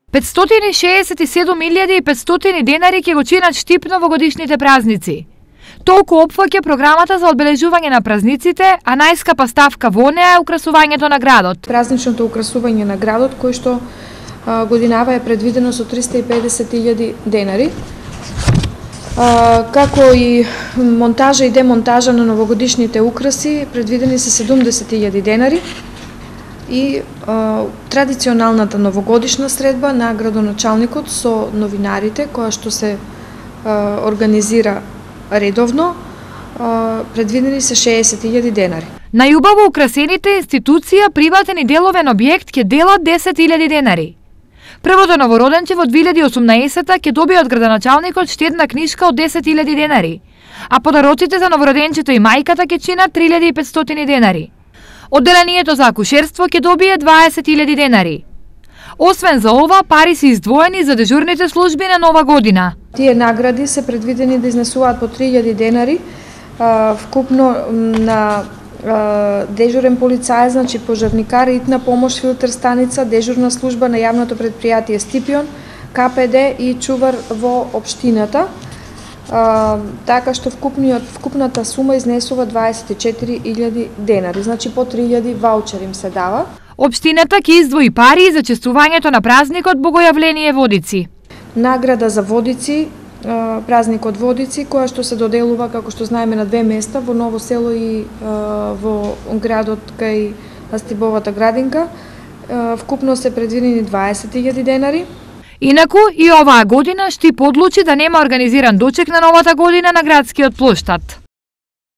567.500 денари ќе го чинат штип новогодишните празници. Толку опфаќа програмата за одбележување на празниците, а најскапа ставка во неа е украсувањето на градот. Празничното украсување на градот, кој што годинава е предвидено со 350.000 денари, како и монтажа и демонтажа на новогодишните украси, предвидени се 70.000 денари, и традиционалната новогодишна средба на градоначалникот со новинарите, која што се организира редовно, предвидени се 60.000 денари. Најубаво украсените институција, приватен и деловен објект ќе делат 10.000 денари. Првото новороденче во 2018 ќе добие од градоначалникот штедна книжка од 10.000 денари, а подароците за новороденчето и мајката ќе чинат 3.500 денари. Одделението за акушерство ќе добие 20.000 денари. Освен за ова, пари се издвоени за дежурните служби на Нова година. Тие награди се предвидени да изнесуваат по 3.000 денари, вкупно на дежурен полицај, значи пожарникар, итна помош, филтер станица, дежурна служба на јавното предпријатие Стипион, КПД и чувар во општината. Така што вкупната сума изнесува 24.000 денари, значи по 3.000 ваучери им се дава. Општината ќе издвои пари за чествувањето на празникот Богојавление Водици. Награда за Водици, празникот Водици, која што се доделува, како што знаеме, на две места, во Ново село и во градот кај Стибовата градинка. Вкупно се предвидени 20.000 денари. Инаку и оваа година Штип одлучи да нема организиран дочек на новата година на градскиот плоштад.